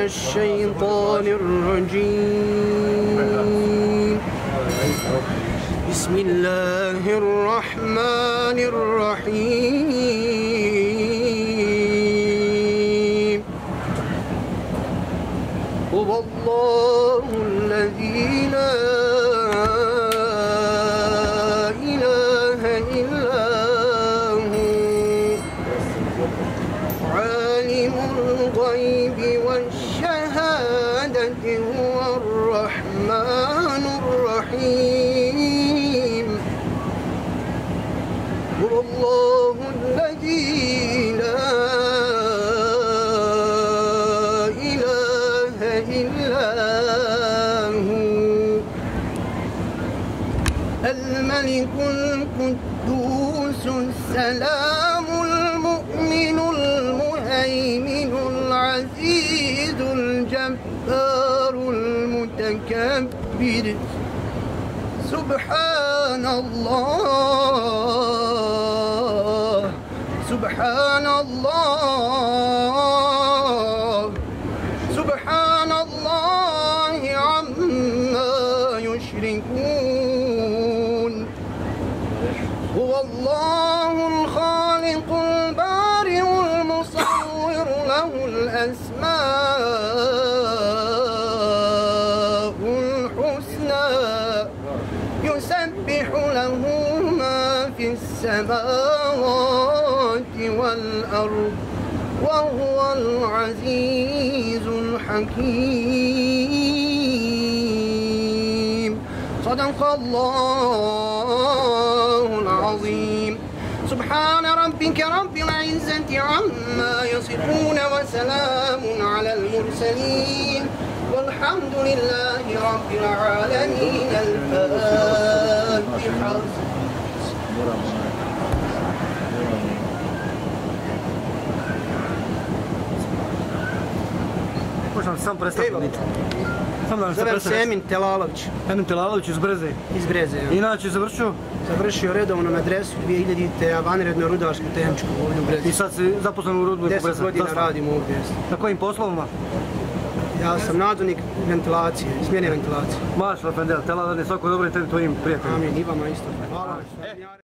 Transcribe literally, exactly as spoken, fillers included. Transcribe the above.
الشيطان الرجيم. بسم الله الرحمن الرحيم. هو الله الذي لا إله إلا هو عالم الغيب والشهادة هو الرحمن الرحيم. هو الله الذي لا إله إلا هو الملك القدوس السلام المؤمن المهيمن العزيز الجبار المتكبر. سبحان الله سبحان الله سبحان الله عما يشركون. هو الله الخالق البارئ المصور له الأسماء الحسنى يسبح له ما في السماوات والأرض وهو العزيز الحكيم. صدق الله العظيم. سبحان ربك رب العزة عما يصفون وسلام على المرسلين والحمد لله رب العالمين. الفاتحة. Možda sam predstaviti. Sam da nam se Zovem predstaviti. se Emin Telalović. Emin Telalović iz Breze. Iz Breze. Ja. Inače završio? Završio redovno na adresu dvije hiljadite, a vanredno rudarsku tehničku ovdje u Brezi. I sad si zaposlen u Rudniku Breze. Deset godina radim ovdje. Na kojim poslovima? Ja sam nadzornik ventilacije, smjene ventilacije. Mašala Fendel, tela da ne svako dobro i tebi tvojim prijateljima. Amin, i vama isto. Hvala.